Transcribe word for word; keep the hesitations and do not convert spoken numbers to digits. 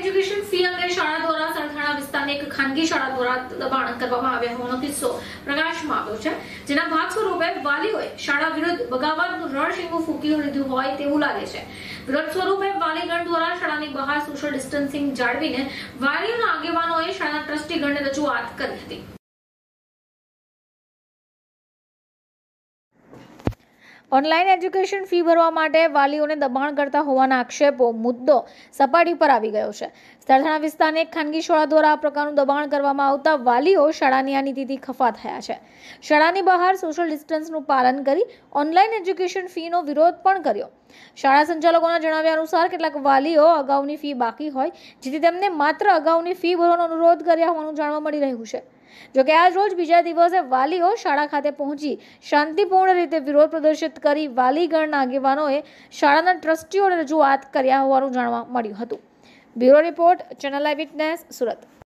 Education fee અંગે શાળા દ્વારા સરથાણા વિસ્તારની એક ખાનગી શાળા દ્વારા દબાણ કરવામાં આવ્યા હોવાનો કિસ્સો પ્રકાશમાં આવ્યો છે, જેના ભાગ સ્વરૂપે વાલીઓએ શાળા વિરુદ્ધ બગાવતનું રણશીંગું ફૂંકી લીધું હોય તેવું લાગે છે। વિરોધ સ્વરૂપે વાલીગણ દ્વારા શાળાની બહાર સોશિયલ ડિસ્ટન્સિંગ જાળવીને વાલીઓના આગેવાનોએ શાળાના ટ્રસ્ટીગણને રજૂઆત કરી હતી। ઓનલાઈન એજ્યુકેશન ફી ભરવા માટે વાલીઓને દબાણ કરતા હોવાના આક્ષેપો મુદ્દો સપાટી પર આવી ગયો છે। સરથાણા વિસ્તારની એક ખાનગી શાળા દ્વારા આ પ્રકારનું દબાણ કરવામાં આવતા વાલીઓ શાળાની આ નીતિથી ખફા થયા છે। શાળાની બહાર સોશિયલ ડિસ્ટન્સનું પાલન કરી ઓનલાઈન એજ્યુકેશન ફીનો વિરોધ પણ કર્યો। શાળા સંચાલકોના જણાવ્યા અનુસાર કેટલાક વાલીઓ અગાઉની ફી બાકી હોય જેથી તેમને માત્ર અગાઉની ફી ભરવાનો અનુરોધ કર્યા હોવાનું જાણવા મળી રહ્યું છે। જોકે આજ રોજ બીજા દિવસે વાલીઓ શાળા ખાતે પહોંચી શાંતિપૂર્ણ રીતે વિરોધ પ્રદર્શિત કરી વાલીગણના આગેવાનોએ શાળાના ટ્રસ્ટીઓને રજૂઆત કર્યા હોવાનું જાણવા મળ્યું હતું। Bureau report, channel I witness, Surat.